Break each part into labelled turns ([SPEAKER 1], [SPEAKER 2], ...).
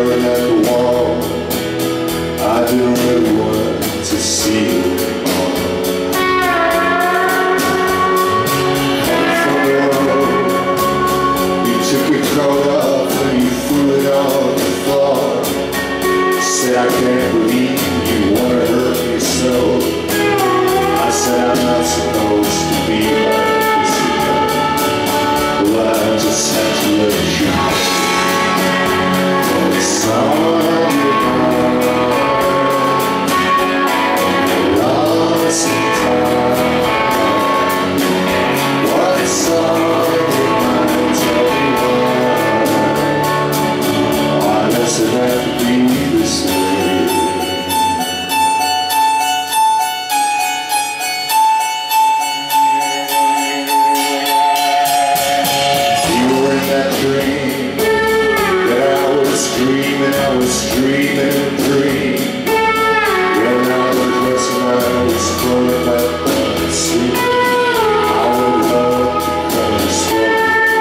[SPEAKER 1] staring at the wall. I didn't really want to see you anymore. Coming from the road, you took your coat off and you threw it on the floor. Said, I can't believe you wanna hurt me so. I said, I'm not supposed to be like this again. Well, I just had to let you know. What's on your mind? Lost in time. What's on your mind? Tell me why. Why does it have to be this way? That dream that I was dreaming a dream. When I was resting, I was falling back down to sleep. I would love to come and smoke.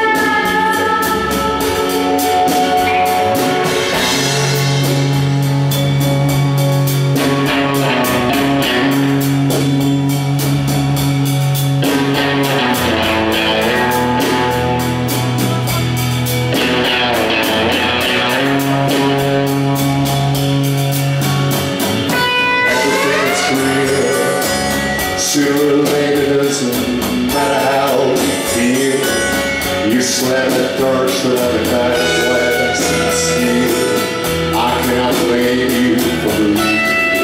[SPEAKER 1] Sooner or later, doesn't matter how you feel. You slam that door shut out of glass and steel. I cannot blame you for believing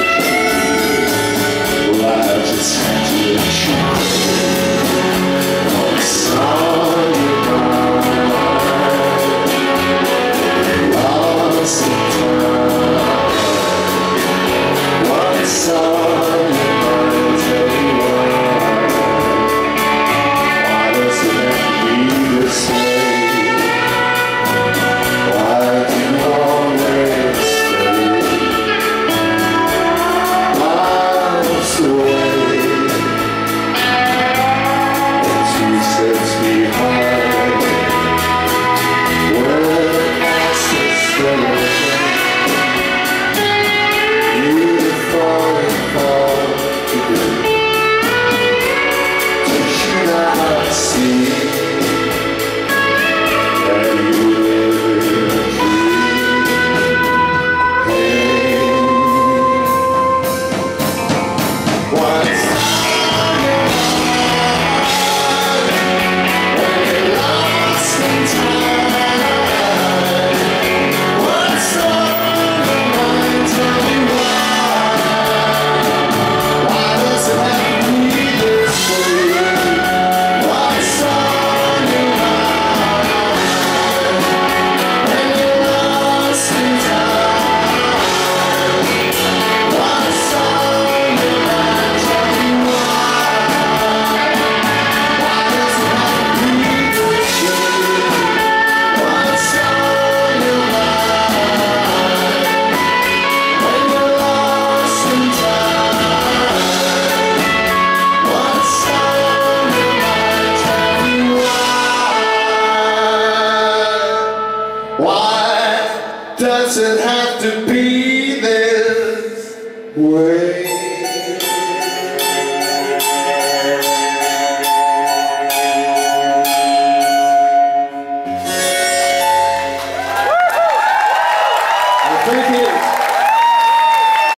[SPEAKER 1] it. Well, I just had to let you know. What's on your mind? Lost in time. What's on your mind? Does it have to be this way?